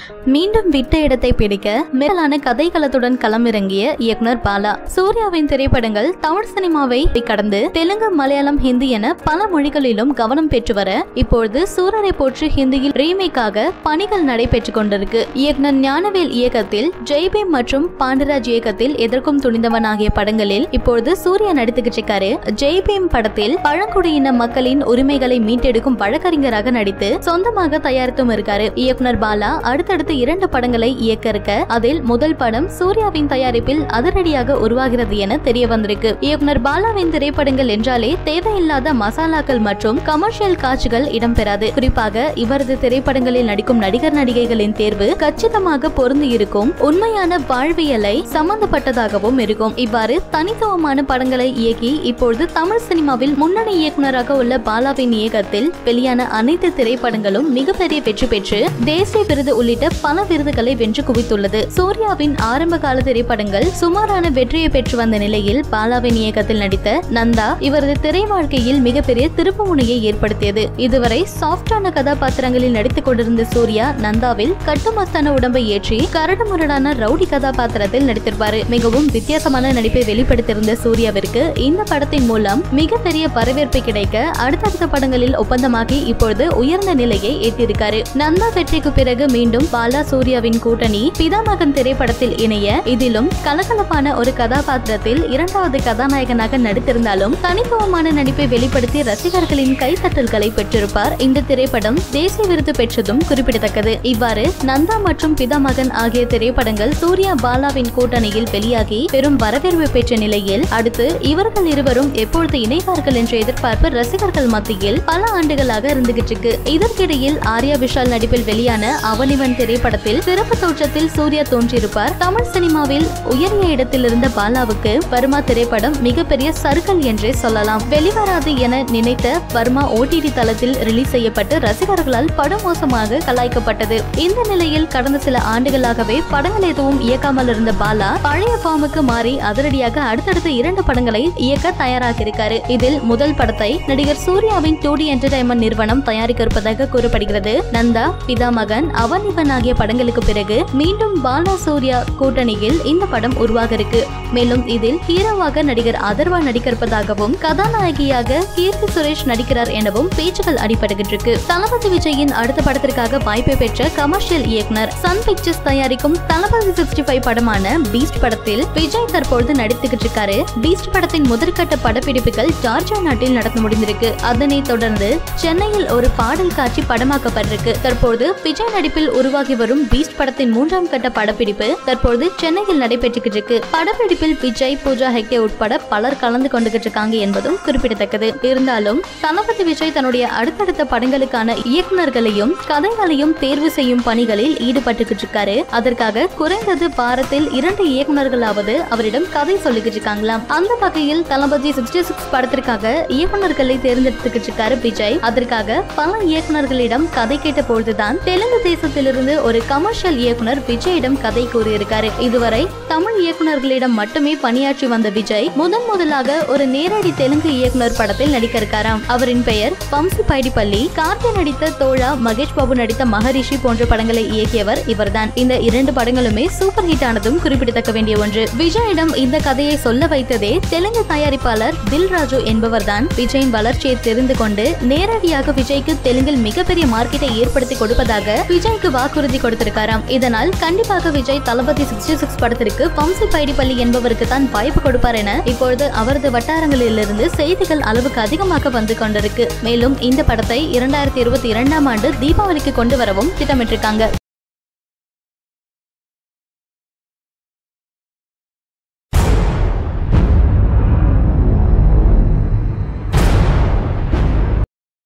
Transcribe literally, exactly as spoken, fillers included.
மீண்டும் விட்ட இடத்தை பிடிக்க மேலான கதைகளத்துடன் களமிறங்கிய இயக்குனர் பாலா. சூர்யாவின் திரைப்படங்கள் தமிழ் சினிமாவை கடந்து தெலுங்கு, மலையாளம், ஹிந்தி என பல மொழிகளிலும் கவனம் பெற்று வர இப்பொழுது சூரரை போற்று ஹிந்தியில் ரீமேக்காக பணிகள் நடைபெற்றுக் கொண்டிருக்கு. இயக்குனர் ஞானவேல் இயக்கத்தில் ஜெய்பீம் மற்றும் பாண்டிராஜ் இயக்கத்தில் எதற்கும் துணிந்தவன் ஆகிய படங்களில் இப்பொழுது சூர்யா நடித்துக்கிட்டு இருக்காரு. ஜெய்பீம் படத்தில் பழங்குடியின மக்களின் உரிமைகளை மீட்டெடுக்கும் வழக்கறிஞராக நடித்து சொந்தமாக தயாரித்தும் இருக்காரு. இயக்குனர் பாலா அடுத்தடுத்து இரண்டு படங்களை இயக்க இருக்க அதில் முதல் படம் சூர்யாவின் தயாரிப்பில் அதிரடியாக உருவாகிறது என தெரிய வந்திருக்கு. இயக்குனர் பாலாவின் திரைப்படங்கள் என்றாலே தேவையில்லாத மசாலாக்கள் மற்றும் கமர்ஷியல் காட்சிகள் இடம்பெறாது. குறிப்பாக இவரது திரைப்படங்களில் நடிக்கும் நடிகர் நடிகைகளின் தேர்வு கச்சிதமாக பொருந்தி இருக்கும், உண்மையான வாழ்வியலை சம்பந்தப்பட்டதாகவும் இருக்கும். இவ்வாறு தனித்துவமான படங்களை இயக்கி இப்பொழுது தமிழ் சினிமாவில் முன்னணி இயக்குனராக உள்ள பாலாவின் இயக்கத்தில் வெளியான அனைத்து திரைப்படங்களும் மிகப்பெரிய வெற்றி பெற்று தேசிய விருது உள்ளிட்ட பல விருதுகளை வென்று குவித்துள்ளது. சூர்யாவின் ஆரம்ப கால திரைப்படங்கள் சுமாரான வெற்றியை பெற்று வந்த நிலையில் பாலாவின் இயக்கத்தில் நடித்த நந்தா இவரது திரை வாழ்க்கையில் மிகப்பெரிய திருப்புமுனையை ஏற்படுத்தியது. இதுவரை சாஃப்டான கதாபாத்திரங்களில் நடித்துக் கொண்டிருந்த சூர்யா நந்தாவில் கட்டுமஸ்தான உடம்பை ஏற்றி கரடுமுரடான ரவுடி கதாபாத்திரத்தில் நடித்திருப்பாரு. மிகவும் வித்தியாசமான நடிப்பை வெளிப்படுத்தியிருந்த சூர்யாவிற்கு இந்த படத்தின் மூலம் மிகப்பெரிய வரவேற்பு கிடைக்க அடுத்தடுத்த படங்களில் ஒப்பந்தமாகி இப்பொழுது உயர்ந்த நிலையை எட்டியிருக்காரு. நந்தா வெற்றிக்கு பிறகு மீண்டும் பாலா சூர்யாவின் கூட்டணி பிதாமகன் திரைப்படத்தில் இணைய இதிலும் கலகலப்பான ஒரு கதாபாத்திரத்தில் இரண்டாவது கதாநாயகனாக நடித்திருந்தாலும் தனித்துவமான நடிப்பை வெளிப்படுத்தி ரசிகர்களின் கைத்தட்டல்களை பெற்றிருப்பார். இந்த திரைப்படம் தேசிய விருது பெற்றதும் குறிப்பிடத்தக்கது. இவ்வாறு நந்தா மற்றும் பிதாமகன் ஆகிய திரைப்படங்கள் சூர்யா பாலாவின் கூட்டணியில் வெளியாகி பெரும் வரவேற்பு பெற்ற நிலையில் அடுத்து இவர்கள் இருவரும் எப்பொழுது இணைவார்கள் என்ற எதிர்பார்ப்பு ரசிகர்கள் மத்தியில் பல ஆண்டுகளாக இருந்துகிட்டு இருக்கு. இதற்கிடையில் ஆர்யா விஷால் நடிப்பில் வெளியான அவனிவன் திரைப்படத்தில் சிறப்பு தோற்றத்தில் சூர்யா தோன்றியிருப்பார். தமிழ் சினிமாவில் உயரிய இடத்தில் இருந்த பாலாவுக்கு வர்மா திரைப்படம் மிகப்பெரிய சர்க்கல் என்றே சொல்லலாம். வெளிவராது என நினைத்த வர்மா ஓடிடி தளத்தில் ரிலீஸ் செய்யப்பட்டு ரசிகர்களால் படுமோசமாக கலாய்க்கப்பட்டது. இந்த நிலையில் கடந்த சில ஆண்டுகளாகவே படங்கள் எதுவும் இயக்காமல் இருந்த பாலா பழைய ஃபார்முக்கு மாறி அதிரடியாக அடுத்தடுத்த இரண்டு படங்களை இயக்க தயாராக இருக்காரு. இதில் முதல் படத்தை நடிகர் சூர்யாவின் டூ டி என்டர்டைன்மெண்ட் நிறுவனம் தயாரிக்க இருப்பதாக கூறப்படுகிறது. நந்தா, பிதாமகன், அவனிவன் ஆகிய படங்களுக்கு பிறகு மீண்டும் பாலா சூர்யா கூட்டணியில் இந்த படம் உருவாக இருக்கு. மேலும் இதில் ஹீரோவாக நடிகர் அதர்வா நடிக்க இருப்பதாகவும் கதாநாயகியாக கீர்த்தி சுரேஷ் நடிக்கிறார் எனவும் பேச்சுகள் அடிபடுகிட்டு இருக்கு. தளபதி விஜயின் அடுத்த படத்திற்காக வாய்ப்பு பெற்ற கமர்ஷியல் இயக்குனர் சன் பிக்சர்ஸ் தயாரிக்கும் தளபதி சிக்ஸ்டி ஃபைவ் படமான பீஸ்ட் படத்தில் விஜய் தற்பொழுது நடித்துக்கிட்டு இருக்காரு. பீஸ்ட் படத்தின் முதற்கட்ட படப்பிடிப்புகள் ஜார்ஜியா நாட்டில் நடந்து முடிந்திருக்கு. அதனைத் தொடர்ந்து சென்னையில் ஒரு பாடல் காட்சி படமாக்கப்பட்டிருக்கு. தற்போது விஜய் நடிப்பில் உருவாகி வரும் பீஸ்ட் படத்தின் மூன்றாம் கட்ட படப்பிடிப்பு தற்போது சென்னையில் நடைபெற்றுக்கிட்டு இருக்கு. படப்பிடிப்பில் விஜய், பூஜா ஹெக்டே உட்பட பலர் கலந்து கொண்டுகிட்டு இருக்காங்க என்பதும் குறிப்பிடத்தக்கது. இருந்தாலும் தளபதி விஜய் தன்னுடைய அடுத்தடுத்த படங்களுக்கான இயக்குநர்களையும் கதைகளையும் தேர்வு செய்யும் பணிகளில் ஈடுபட்டுக்கிட்டு இருக்காரு. அதற்காக குறைந்தது வாரத்தில் இரண்டு இயக்குநர்களாவது அவரிடம் கதை சொல்லிக்கிட்டு இருக்காங்களாம். அந்த வகையில் தளபதி சிக்ஸ்டி சிக்ஸ் படத்திற்காக இயக்குநர்களை தேர்ந்தெடுத்துக்கிட்டு இருக்காரு விஜய். அதற்காக பல இயக்குநர்களிடம் கதை கேட்ட பொழுதுதான் தெலுங்கு தேசத்திலிருந்து ஒரு கமர்ஷியல் இயக்குனர் விஜயிடம் கதை கூறியிருக்காரு. இதுவரை தமிழ் இயக்குநர்களிடம் மட்டுமே பணியாற்றி வந்த விஜய் முதன் முதலாக ஒரு நேரடி தெலுங்கு இயக்குனர் படத்தில் நடிக்க இருக்காராம். அவரின் பெயர் வம்சி பைடிப்பள்ளி. கார்த்தி நடித்த தோழா, மகேஷ் பாபு நடித்த மகரிஷி போன்ற படங்களை இயக்கியவர் இவர்தான். இந்த இரண்டு படங்களுமே சூப்பர் ஹிட் ஆனதும் குறிப்பிடத்தக்க வேண்டிய ஒன்று. விஜயிடம் இந்த கதையை சொல்ல வைத்ததே தெலுங்கு தயாரிப்பாளர் தில்ராஜு என்பவர்தான். விஜயின் வளர்ச்சியை தெரிந்து கொண்டு நேரடியாக விஜய்க்கு தெலுங்கில் மிகப்பெரிய மார்க்கெட்டை ஏற்படுத்தி கொடுப்பதாக விஜய்க்கு வாக்குறுதி கொடுத்திருக்காராம். இதனால் கண்டிப்பாக விஜய் தளபதி சிக்ஸ்டி சிக்ஸ் படத்திற்கு வம்சி பைடிப்பள்ளி என்பவருக்கு தான் வாய்ப்பு கொடுப்பார் என இப்பொழுது அவரது வட்டாரங்களில் இருந்து செய்திகள் அளவுக்கு அதிகமாக வந்து கொண்டிருக்கு. மேலும் இந்த படத்தை இரண்டாயிரத்தி இருபத்தி இரண்டாம் ஆண்டு தீபாவளிக்கு கொண்டு வரவும் திட்டமிட்டிருக்காங்க.